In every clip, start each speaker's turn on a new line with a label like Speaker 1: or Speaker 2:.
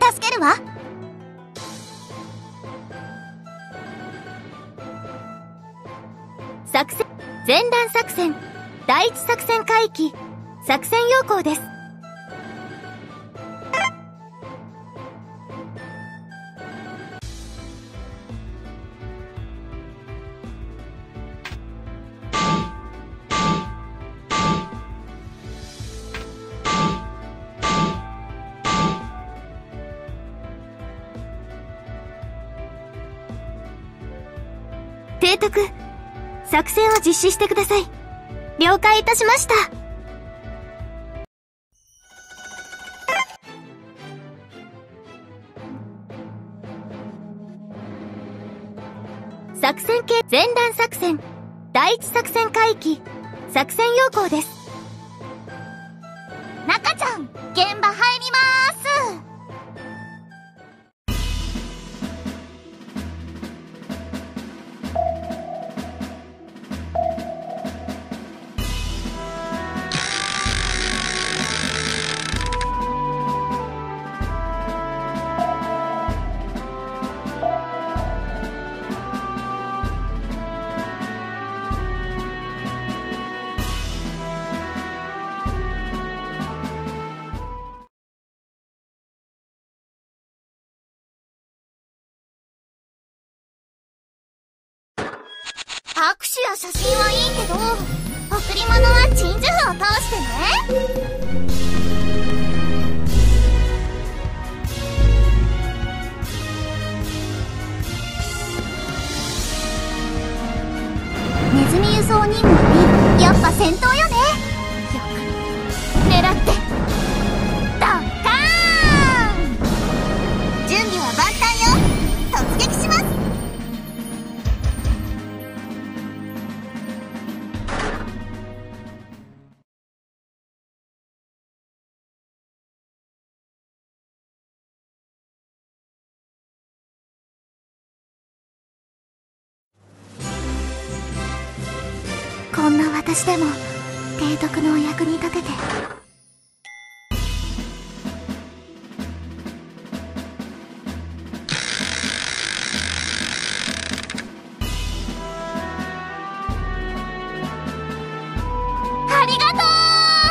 Speaker 1: 助けるわ。作戦前段作戦第一作戦海域作戦要項です。提督、作戦を実施してください。了解いたしました。作戦系前段作戦第一作戦海域作戦要項です。中ちゃん、現場入りまーす。握手や写真はいいけど、贈り物は鎮守符を通してね。ネズミ輸送任務にやっぱ戦闘よね。よく狙ってドッカーン。準備は万端よ。突撃します。こんな私でも提督のお役に立てて。ありがとう。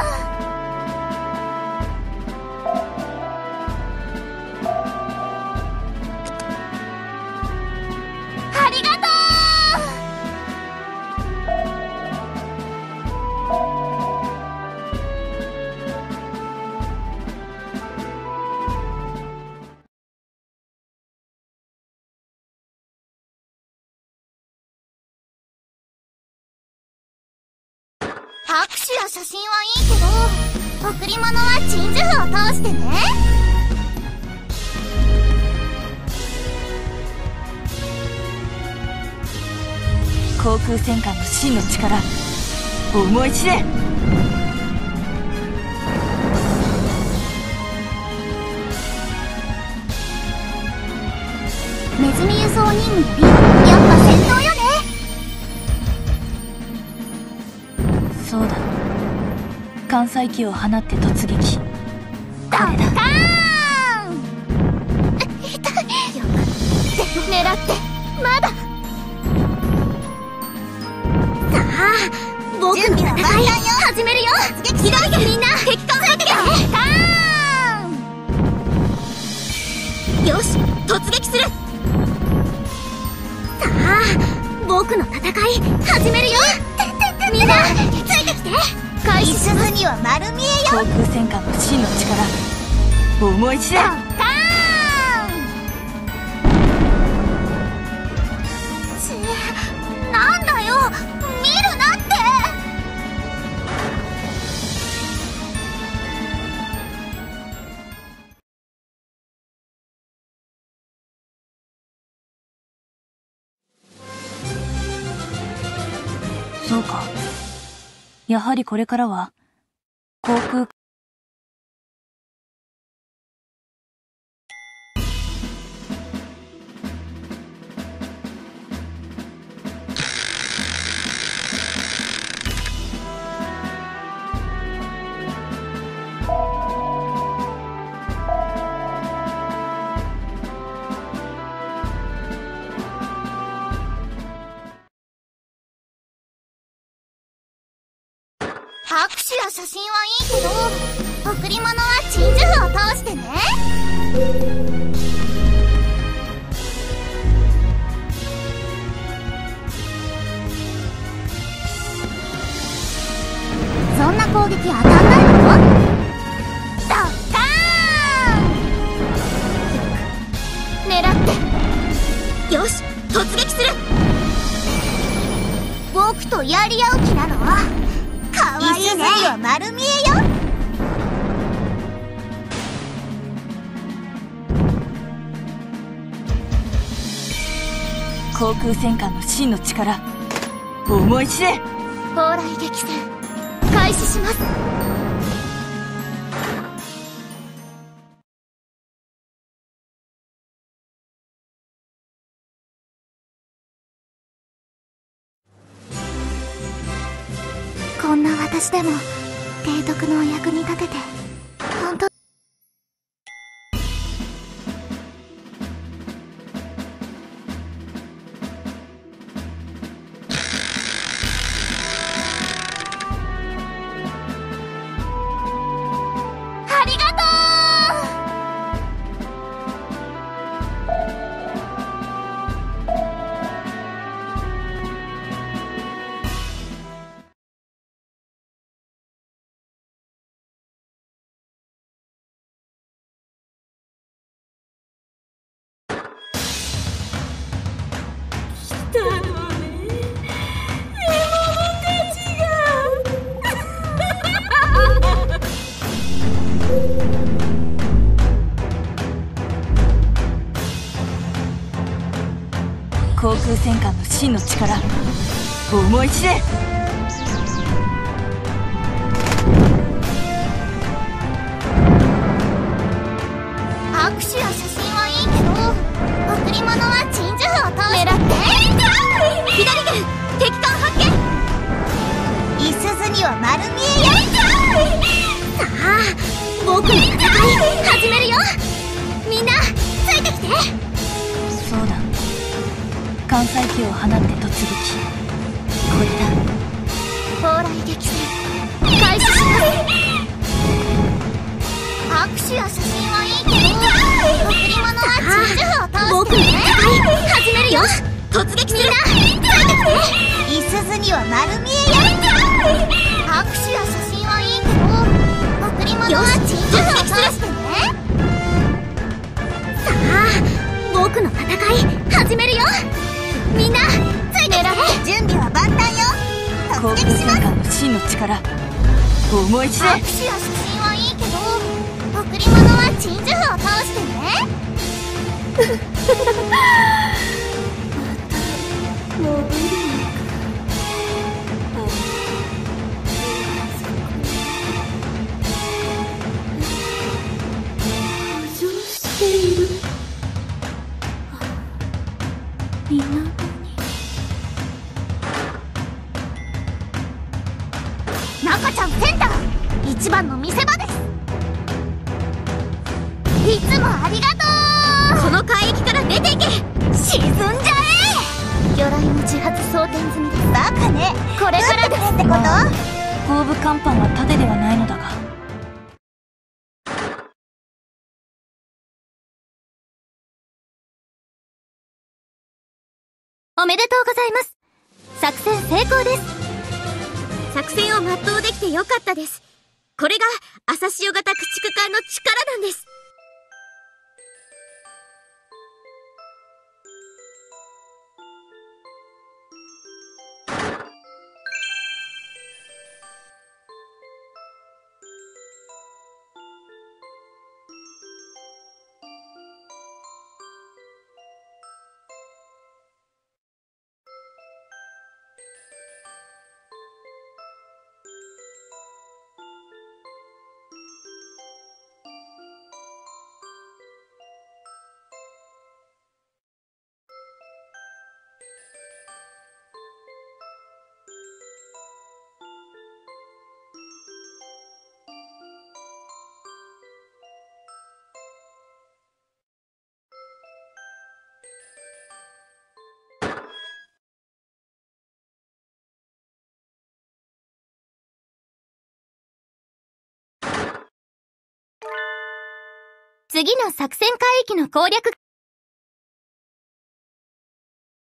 Speaker 1: ありがとう。握手や写真はいいけど、贈り物は鎮守符を通してね。
Speaker 2: 航空戦艦の真の力、思い知れ。
Speaker 1: ネズミ輸送任務よりやっぱ戦闘よね。
Speaker 2: そうだ、関西機を放って突撃。これだ。
Speaker 1: ドッカーン。痛い。よく狙ってまだ。さあ、僕の戦い始めるよ。ひどいけみんな敵艦入ってきて。よし、突撃する。さあ、僕の戦い始めるよ。みんなついてきて。開始します。には丸見えよ。
Speaker 2: 航空戦艦の真の力、思い知れ。
Speaker 1: ドッカーン。なんだよ、見るなって。
Speaker 2: そうか。やはりこれからは航空
Speaker 1: 握手や写真はいいけど、贈り物は鎮守符を通してね。そんな攻撃当たんないの？ドッカーン！狙って。よし、突撃する。僕とやり合う気なの？かわいいね。いすずには丸見えよ。
Speaker 2: 航空戦艦の真の力、思い知れ。
Speaker 1: 蓬莱激戦開始します。こんな私でも提督のお役に立てて本当。ありがと
Speaker 2: 航空戦艦の真の力、思い知れ。
Speaker 1: 握手や写真はいいけど、贈り物は鎮守符を通して。狙って。左舷敵艦発見。いすずには丸見えよ。さあ、僕の戦い始めるよ。みんなついてきて。
Speaker 2: そうだ、関西機を放って突撃。これだ。
Speaker 1: 蓬莱激戦開始します。握手や写真はいいけど、贈り物は鎮守符を通して。僕の戦い始めるよ。突撃する。みんなついてきて。いすずには丸見えよ。握手や写真はいいけど、贈り物は鎮守符を通してね。さあ、僕の戦い始めるよ。みんなついてきて。準備は万端よ。
Speaker 2: 航空戦艦の真の力、思い知れ。
Speaker 1: 握手や写真はいいけど、贈り物は鎮守符を通してね。また戻るのか。浮上している。みんな中ちゃんセンター一番の見せ場です。いつもありがとう。その海域から出ていけ。沈んじゃえ。魚雷の自発装填済みです。バカね。これからですってこと？
Speaker 2: 後部甲板は盾ではないのだが。
Speaker 1: おめでとうございます。作戦成功です。作戦を全うできてよかったです。これが朝潮型駆逐艦の力なんです。 次の作戦海域の攻略